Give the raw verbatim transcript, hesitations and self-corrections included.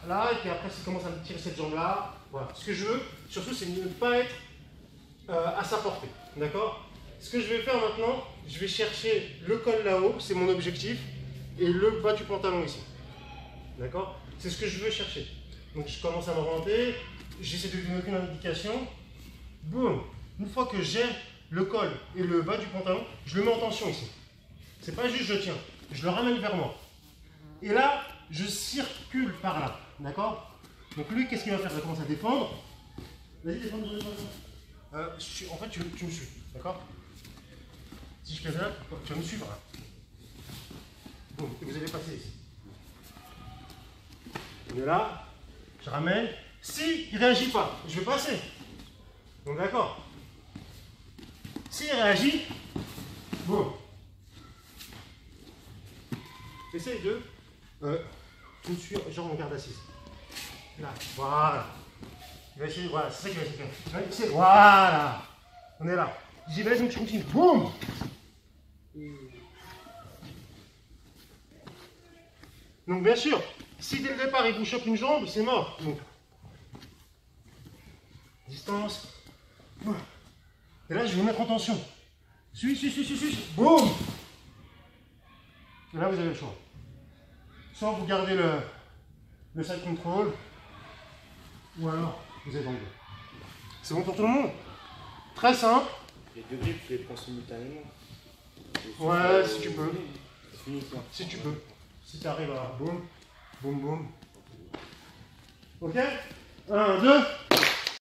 là, et puis après, ça commence à me tirer cette jambe-là. Voilà. Ce que je veux, surtout, c'est de ne pas être euh, à sa portée. D'accord? Ce que je vais faire maintenant, je vais chercher le col là-haut, c'est mon objectif, et le bas du pantalon ici. D'accord? C'est ce que je veux chercher. Donc je commence à m'orienter, j'essaie de lui donner aucune indication. Boum! Une fois que j'ai le col et le bas du pantalon, je le mets en tension ici. C'est pas juste je tiens, je le ramène vers moi. Et là, je circule par là. D'accord? Donc lui, qu'est-ce qu'il va faire? Il va commencer à défendre. Vas-y, défends, défends, défends. Euh, je, en fait, tu, tu me suis. D'accord? Si je fais ça, tu vas me suivre. Boum, et vous allez passer ici. On est là, je ramène. Si il ne réagit pas, je vais passer. Donc d'accord. S'il réagit, boum. Essaye de euh, me suivre, genre en garde assise. Là, voilà. Il va essayer, voilà, c'est ça qu'il va essayer de faire. Essayer, voilà. On est là. J'y vais, donc je continue. Boum. Donc bien sûr, si dès le départ il vous chope une jambe, c'est mort. Donc, distance. Et là, je vais vous mettre en tension. Suis, suis, suis, suis, suis. Boum. Et là, vous avez le choix. Soit vous gardez le, le side control, ou alors vous êtes en deux. C'est bon pour tout le monde? Très simple. Les deux grips, tu les prends simultanément. Ouais, si tu peux. Si tu peux. Si tu arrives à boum, boum, boum. Ok? Un, deux.